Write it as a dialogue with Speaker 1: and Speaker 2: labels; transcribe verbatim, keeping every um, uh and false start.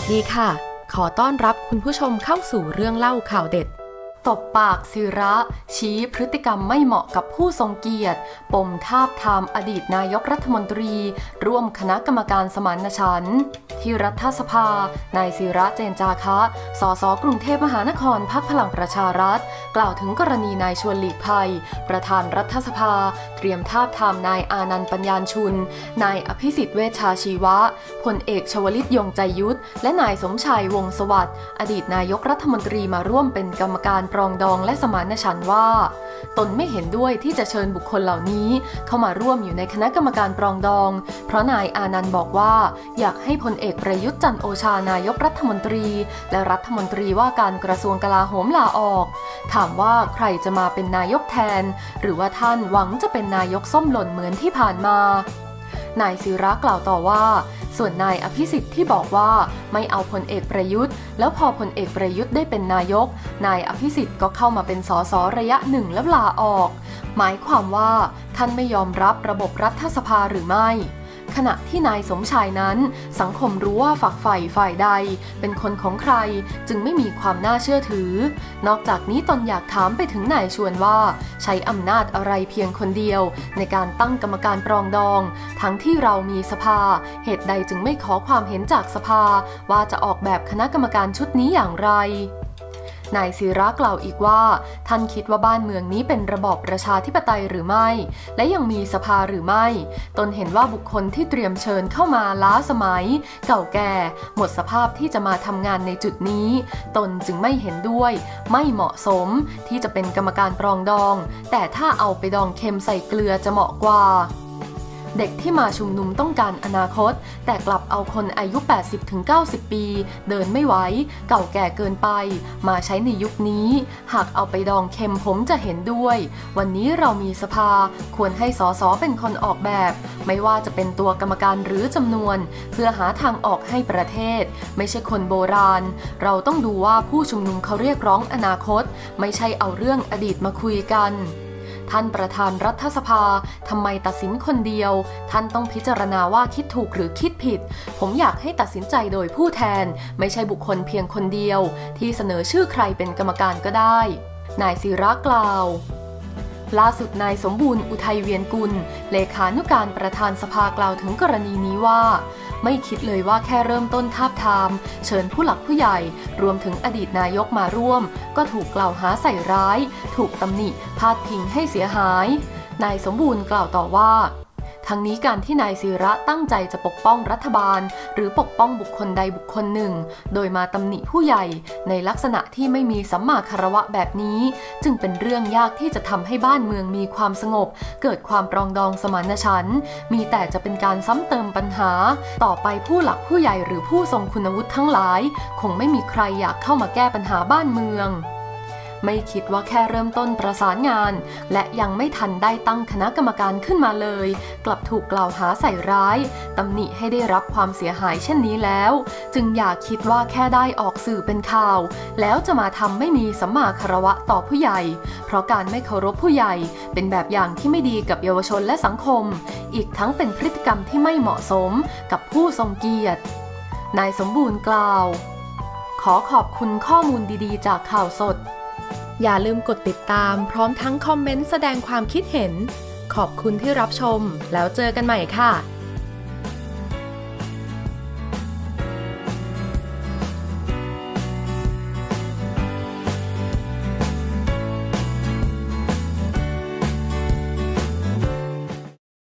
Speaker 1: วัสดีค่ะขอต้อนรับคุณผู้ชมเข้าสู่เรื่องเล่าข่าวเด็ดตบปากศิระชี้พฤติกรรมไม่เหมาะกับผู้ทรงเกียรติปมทาบทามอดีตนายกรัฐมนตรีร่วมคณะกรรมการสมานฉันท์ที่รัฐสภานายศิระเจนจาคะสสกรุงเทพมหานครพรรคพลังประชารัฐกล่าวถึงกรณีนายชวนหลีกภัยประธานรัฐสภาเตรียมทาบทามนายอานันต์ปัญญาชุนนายอภิสิทธิ์เวชชาชีวะพลเอกชวลิตยงใจยุทธและนายสมชัยวงศ์สวัสดิ์อดีตนายกรัฐมนตรีมาร่วมเป็นกรรมการปรองดองและสมานฉันท์ว่าตนไม่เห็นด้วยที่จะเชิญบุคคลเหล่านี้เข้ามาร่วมอยู่ในคณะกรรมการปรองดองเพราะนายอานันต์บอกว่าอยากให้พลเอกประยุทธ์จันทร์โอชานายกรัฐมนตรีและรัฐมนตรีว่าการกระทรวงกลาโหมลาออกถามว่าใครจะมาเป็นนายกแทนหรือว่าท่านหวังจะเป็นนายกส้มหล่นเหมือนที่ผ่านมานายศิระกล่าวต่อว่าส่วนนายอภิสิทธิ์ที่บอกว่าไม่เอาพลเอกประยุทธ์แล้วพอพลเอกประยุทธ์ได้เป็นนายกนายอภิสิทธิ์ก็เข้ามาเป็นสสระยะหนึ่งแล้วลาออกหมายความว่าท่านไม่ยอมรับระบบรัฐสภาหรือไม่ขณะที่นายสมชายนั้นสังคมรู้ว่าฝักใฝ่ฝ่ายใดเป็นคนของใครจึงไม่มีความน่าเชื่อถือนอกจากนี้ตนอยากถามไปถึงนายชวนว่าใช้อำนาจอะไรเพียงคนเดียวในการตั้งกรรมการปรองดองทั้งที่เรามีสภาเหตุใดจึงไม่ขอความเห็นจากสภาว่าจะออกแบบคณะกรรมการชุดนี้อย่างไรนายศิระกล่าวอีกว่าท่านคิดว่าบ้านเมืองนี้เป็นระบอบประชาธิปไตยหรือไม่และยังมีสภาหรือไม่ตนเห็นว่าบุคคลที่เตรียมเชิญเข้ามาล้าสมัยเก่าแก่หมดสภาพที่จะมาทำงานในจุดนี้ตนจึงไม่เห็นด้วยไม่เหมาะสมที่จะเป็นกรรมการปรองดองแต่ถ้าเอาไปดองเค็มใส่เกลือจะเหมาะกว่าเด็กที่มาชุมนุมต้องการอนาคตแต่กลับเอาคนอายุ แปดสิบถึงเก้าสิบ ปีเดินไม่ไหวเก่าแก่เกินไปมาใช้ในยุคนี้หากเอาไปดองเค็มผมจะเห็นด้วยวันนี้เรามีสภาควรให้สสเป็นคนออกแบบไม่ว่าจะเป็นตัวกรรมการหรือจำนวนเพื่อหาทางออกให้ประเทศไม่ใช่คนโบราณเราต้องดูว่าผู้ชุมนุมเขาเรียกร้องอนาคตไม่ใช่เอาเรื่องอดีตมาคุยกันท่านประธานรัฐสภาทำไมตัดสินคนเดียวท่านต้องพิจารณาว่าคิดถูกหรือคิดผิดผมอยากให้ตัดสินใจโดยผู้แทนไม่ใช่บุคคลเพียงคนเดียวที่เสนอชื่อใครเป็นกรรมการก็ได้นายศิระกล่าวล่าสุดนายสมบูรณ์อุทัยเวียนกุลเลขานุการประธานสภากล่าวถึงกรณีนี้ว่าไม่คิดเลยว่าแค่เริ่มต้นทาบทามเชิญผู้หลักผู้ใหญ่รวมถึงอดีตนายกมาร่วมก็ถูกกล่าวหาใส่ร้ายถูกตำหนิพาดพิงให้เสียหายนายสมบูรณ์กล่าวต่อว่าทั้งนี้การที่นายศิระตั้งใจจะปกป้องรัฐบาลหรือปกป้องบุคคลใดบุคคลหนึ่งโดยมาตำหนิผู้ใหญ่ในลักษณะที่ไม่มีสัมมาคารวะแบบนี้จึงเป็นเรื่องยากที่จะทำให้บ้านเมืองมีความสงบเกิดความปรองดองสมานฉันท์มีแต่จะเป็นการซ้ำเติมปัญหาต่อไปผู้หลักผู้ใหญ่หรือผู้ทรงคุณวุฒิทั้งหลายคงไม่มีใครอยากเข้ามาแก้ปัญหาบ้านเมืองไม่คิดว่าแค่เริ่มต้นประสานงานและยังไม่ทันได้ตั้งคณะกรรมการขึ้นมาเลยกลับถูกกล่าวหาใส่ร้ายตำหนิให้ได้รับความเสียหายเช่นนี้แล้วจึงอย่าคิดว่าแค่ได้ออกสื่อเป็นข่าวแล้วจะมาทำไม่มีสัมมาคารวะต่อผู้ใหญ่เพราะการไม่เคารพผู้ใหญ่เป็นแบบอย่างที่ไม่ดีกับเยาวชนและสังคมอีกทั้งเป็นพฤติกรรมที่ไม่เหมาะสมกับผู้ทรงเกียรตินายสมบูรณ์กล่าวขอขอบคุณข้อมูลดีๆจากข่าวสดอย่าลืมกดติดตามพร้อมทั้งคอมเมนต์แสดงความคิดเห็นขอบคุณที่รับชมแล้วเจอกันใหม่ค่ะ